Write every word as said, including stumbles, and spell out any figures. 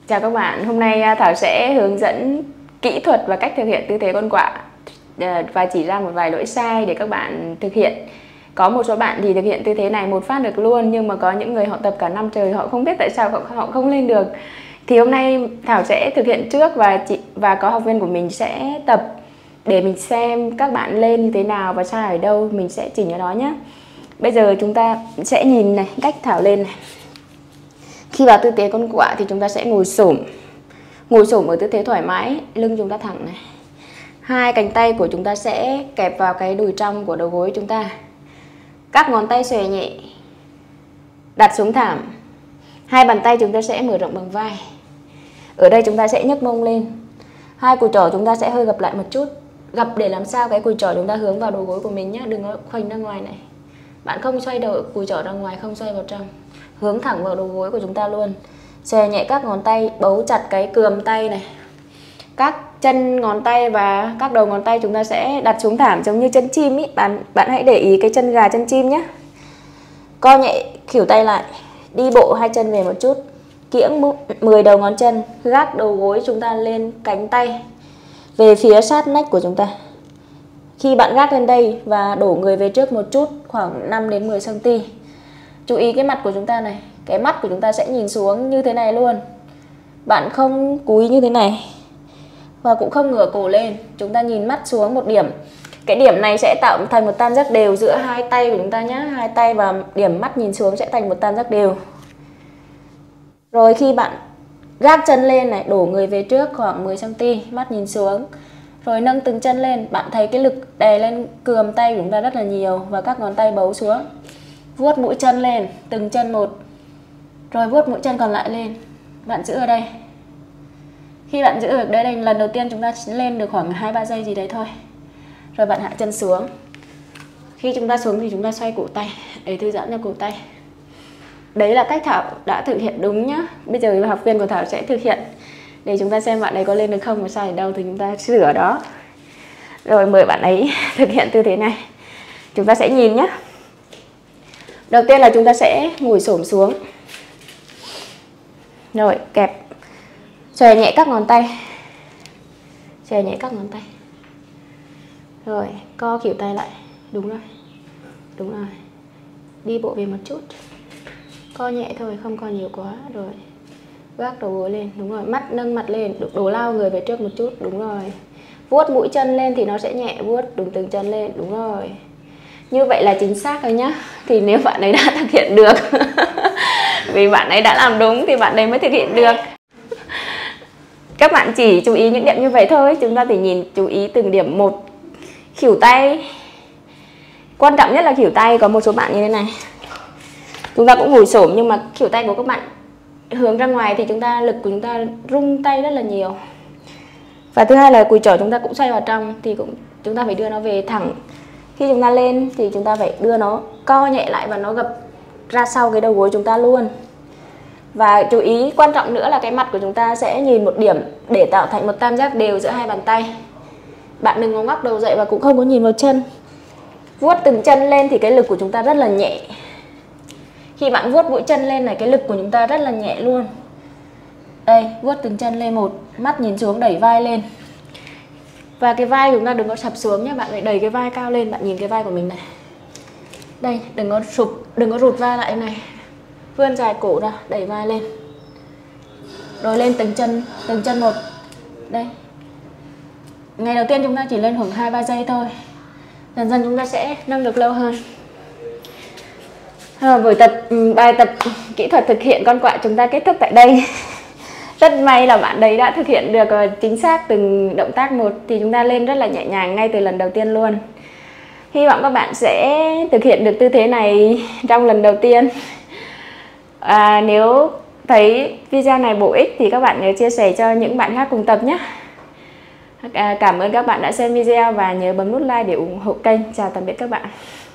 Chào các bạn, hôm nay Thảo sẽ hướng dẫn kỹ thuật và cách thực hiện tư thế con quạ và chỉ ra một vài lỗi sai để các bạn thực hiện. Có một số bạn thì thực hiện tư thế này một phát được luôn, nhưng mà có những người họ tập cả năm trời họ không biết tại sao họ, họ không lên được. Thì hôm nay Thảo sẽ thực hiện trước và chị và có học viên của mình sẽ tập để mình xem các bạn lên như thế nào và sai ở đâu, mình sẽ chỉnh ở đó nhé. Bây giờ chúng ta sẽ nhìn này, cách Thảo lên này. Khi vào tư thế con quạ thì chúng ta sẽ ngồi xổm. Ngồi xổm ở tư thế thoải mái, lưng chúng ta thẳng này. Hai cánh tay của chúng ta sẽ kẹp vào cái đùi trong của đầu gối chúng ta. Các ngón tay xòe nhẹ, đặt xuống thảm. Hai bàn tay chúng ta sẽ mở rộng bằng vai. Ở đây chúng ta sẽ nhấc mông lên. Hai cùi trỏ chúng ta sẽ hơi gập lại một chút. Gập để làm sao cái cùi trỏ chúng ta hướng vào đầu gối của mình nhé, đừng có khoanh ra ngoài này. Bạn không xoay đầu cùi trỏ ra ngoài, không xoay vào trong. Hướng thẳng vào đầu gối của chúng ta luôn. Xòe nhẹ các ngón tay, bấu chặt cái cườm tay này. Các chân ngón tay và các đầu ngón tay chúng ta sẽ đặt xuống thảm giống như chân chim ý. Bạn, bạn hãy để ý cái chân gà chân chim nhé. Co nhẹ khuỷu tay lại. Đi bộ hai chân về một chút. Kiễng mười đầu ngón chân. Gác đầu gối chúng ta lên cánh tay về phía sát nách của chúng ta. Khi bạn gác lên đây và đổ người về trước một chút, khoảng năm đến mười xăng ti mét. Chú ý cái mặt của chúng ta này. Cái mắt của chúng ta sẽ nhìn xuống như thế này luôn. Bạn không cúi như thế này và cũng không ngửa cổ lên. Chúng ta nhìn mắt xuống một điểm. Cái điểm này sẽ tạo thành một tam giác đều giữa hai tay của chúng ta nhé. Hai tay và điểm mắt nhìn xuống sẽ thành một tam giác đều. Rồi khi bạn gác chân lên này, đổ người về trước khoảng mười xăng ti mét, mắt nhìn xuống. Rồi nâng từng chân lên. Bạn thấy cái lực đè lên cườm tay của chúng ta rất là nhiều và các ngón tay bấu xuống. Vuốt mũi chân lên, từng chân một. Rồi vuốt mũi chân còn lại lên. Bạn giữ ở đây. Khi bạn giữ được đây, đây lần đầu tiên chúng ta lên được khoảng hai ba giây gì đấy thôi. Rồi bạn hạ chân xuống. Khi chúng ta xuống thì chúng ta xoay cổ tay để thư giãn cho cổ tay. Đấy là cách Thảo đã thực hiện đúng nhá. Bây giờ học viên của Thảo sẽ thực hiện để chúng ta xem bạn ấy có lên được không và sai ở đâu thì chúng ta sửa đó. Rồi mời bạn ấy thực hiện tư thế này. Chúng ta sẽ nhìn nhé. Đầu tiên là chúng ta sẽ ngồi xổm xuống. Rồi kẹp, xòe nhẹ các ngón tay. Xòe nhẹ các ngón tay. Rồi co khuỷu tay lại. Đúng rồi. Đúng rồi. Đi bộ về một chút. Co nhẹ thôi, không co nhiều quá. Rồi gác đầu gối lên. Đúng rồi. Mắt nâng mặt lên. Đổ lao người về trước một chút. Đúng rồi. Vuốt mũi chân lên thì nó sẽ nhẹ. Vuốt đúng từng chân lên. Đúng rồi. Như vậy là chính xác rồi nhá. Thì nếu bạn ấy đã thực hiện được vì bạn ấy đã làm đúng thì bạn ấy mới thực hiện được. Các bạn chỉ chú ý những điểm như vậy thôi. Chúng ta chỉ nhìn chú ý từng điểm một. Khuỷu tay, quan trọng nhất là khuỷu tay. Có một số bạn như thế này, chúng ta cũng ngồi xổm nhưng mà khuỷu tay của các bạn hướng ra ngoài thì chúng ta lực của chúng ta rung tay rất là nhiều. Và thứ hai là cùi chỏ chúng ta cũng xoay vào trong thì cũng chúng ta phải đưa nó về thẳng. Khi chúng ta lên thì chúng ta phải đưa nó co nhẹ lại và nó gập ra sau cái đầu gối chúng ta luôn. Và chú ý quan trọng nữa là cái mặt của chúng ta sẽ nhìn một điểm để tạo thành một tam giác đều giữa hai bàn tay. Bạn đừng có ngóc đầu dậy và cũng không có nhìn vào chân. Vuốt từng chân lên thì cái lực của chúng ta rất là nhẹ. Khi bạn vuốt mũi chân lên này, cái lực của chúng ta rất là nhẹ luôn. Đây, vuốt từng chân lên một, mắt nhìn xuống, đẩy vai lên. Và cái vai của chúng ta đừng có sập xuống nhé, bạn phải đẩy cái vai cao lên, bạn nhìn cái vai của mình này. Đây, đừng có sụp, đừng có rụt vai lại này. Vươn dài cổ ra, đẩy vai lên. Rồi lên từng chân, từng chân một. Đây. Ngày đầu tiên chúng ta chỉ lên khoảng hai ba giây thôi. Dần dần chúng ta sẽ nâng được lâu hơn. À, buổi tập bài tập kỹ thuật thực hiện con quạ chúng ta kết thúc tại đây. Rất may là bạn đấy đã thực hiện được chính xác từng động tác một thì chúng ta lên rất là nhẹ nhàng ngay từ lần đầu tiên luôn. Hy vọng các bạn sẽ thực hiện được tư thế này trong lần đầu tiên. À, nếu thấy video này bổ ích thì các bạn nhớ chia sẻ cho những bạn khác cùng tập nhé. À, cảm ơn các bạn đã xem video và nhớ bấm nút like để ủng hộ kênh. Chào tạm biệt các bạn.